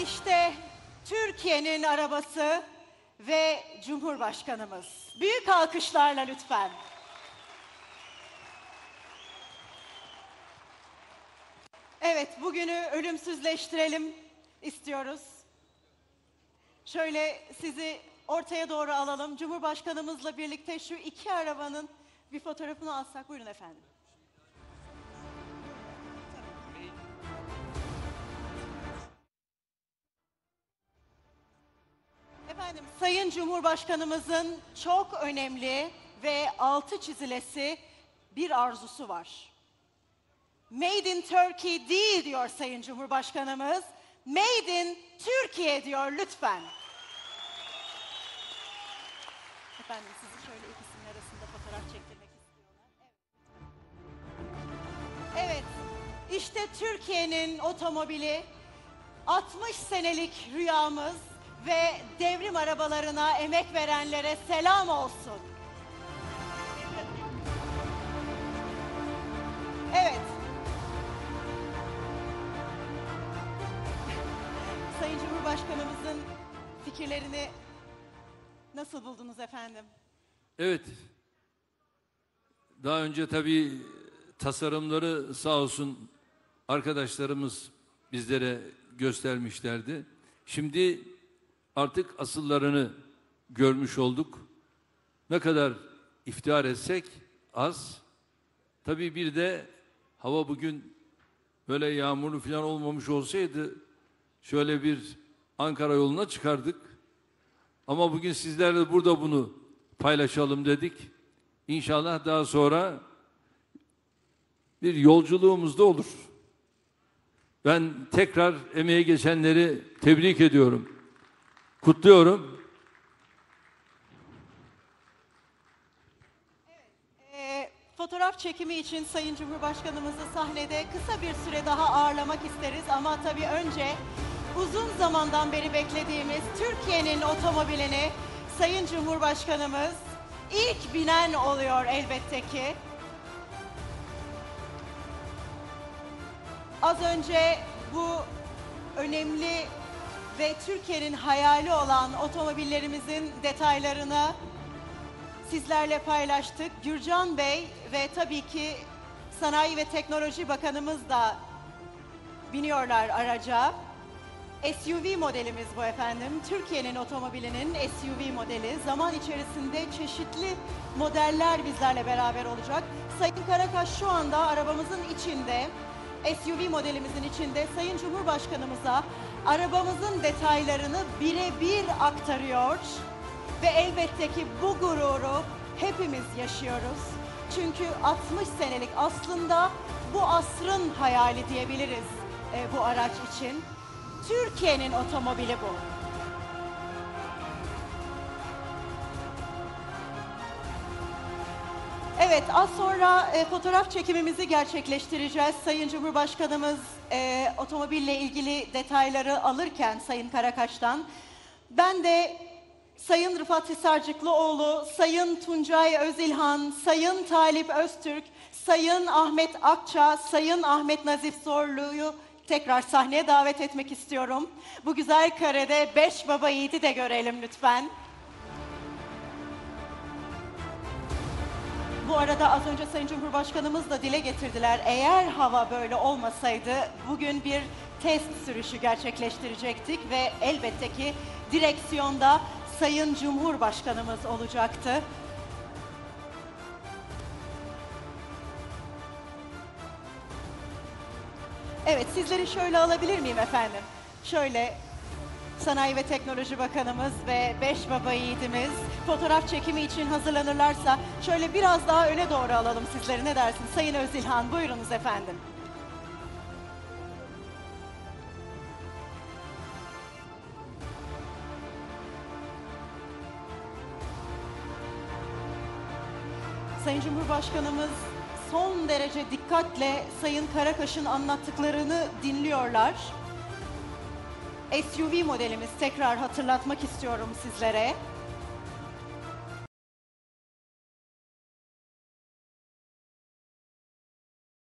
İşte Türkiye'nin arabası ve Cumhurbaşkanımız. Büyük alkışlarla lütfen. Evet, bugünü ölümsüzleştirelim istiyoruz. Şöyle sizi ortaya doğru alalım. Cumhurbaşkanımızla birlikte şu iki arabanın bir fotoğrafını alsak. Buyurun efendim. Efendim, Sayın Cumhurbaşkanımızın çok önemli ve altı çizilesi bir arzusu var. Made in Turkey değil diyor Sayın Cumhurbaşkanımız. Made in Türkiye diyor lütfen. Efendim sizi şöyle ikisinin arasında fotoğraf çektirmek istiyorlar. Evet. Evet, işte Türkiye'nin otomobili, 60 senelik rüyamız ve devrim arabalarına emek verenlere selam olsun. Evet. Sayın Cumhurbaşkanımızın fikirlerini nasıl buldunuz efendim? Evet. Daha önce tabii tasarımları sağ olsun arkadaşlarımız bizlere göstermişlerdi. Şimdi artık asıllarını görmüş olduk. Ne kadar iftihar etsek az. Tabii bir de hava bugün böyle yağmurlu falan olmamış olsaydı şöyle bir Ankara yoluna çıkardık. Ama bugün sizlerle burada bunu paylaşalım dedik. İnşallah daha sonra bir yolculuğumuz da olur. Ben tekrar emeğe geçenleri tebrik ediyorum. Kutluyorum. Fotoğraf çekimi için Sayın Cumhurbaşkanımızı sahnede kısa bir süre daha ağırlamak isteriz. Ama tabii önce uzun zamandan beri beklediğimiz Türkiye'nin otomobilini Sayın Cumhurbaşkanımız ilk binen oluyor elbette ki. Az önce bu önemli ve Türkiye'nin hayali olan otomobillerimizin detaylarını sizlerle paylaştık. Gürcan Bey ve tabii ki Sanayi ve Teknoloji Bakanımız da biniyorlar araca. SUV modelimiz bu efendim. Türkiye'nin otomobilinin SUV modeli. Zaman içerisinde çeşitli modeller bizlerle beraber olacak. Sayın Karakaş şu anda arabamızın içinde, SUV modelimizin içinde Sayın Cumhurbaşkanımıza arabamızın detaylarını birebir aktarıyor. Ve elbette ki bu gururu hepimiz yaşıyoruz. Çünkü 60 senelik aslında bu asrın hayali diyebiliriz bu araç için. Türkiye'nin otomobili bu. Evet, az sonra fotoğraf çekimimizi gerçekleştireceğiz. Sayın Cumhurbaşkanımız otomobille ilgili detayları alırken Sayın Karakaş'tan, ben de Sayın Rıfat Hisarcıklıoğlu, Sayın Tuncay Özilhan, Sayın Talip Öztürk, Sayın Ahmet Akça, Sayın Ahmet Nazif Zorlu'yu tekrar sahneye davet etmek istiyorum. Bu güzel karede 5 baba yiğidi de görelim lütfen. Bu arada az önce Sayın Cumhurbaşkanımız da dile getirdiler. Eğer hava böyle olmasaydı bugün bir test sürüşü gerçekleştirecektik ve elbette ki direksiyonda Sayın Cumhurbaşkanımız olacaktı. Evet, sizleri şöyle alabilir miyim efendim? Şöyle Sanayi ve Teknoloji Bakanımız ve 5 baba yiğidimiz fotoğraf çekimi için hazırlanırlarsa şöyle biraz daha öne doğru alalım sizleri, ne dersiniz? Sayın Özilhan, buyurunuz efendim. Sayın Cumhurbaşkanımız son derece dikkatle Sayın Karakaş'ın anlattıklarını dinliyorlar. SUV modelimiz, tekrar hatırlatmak istiyorum sizlere.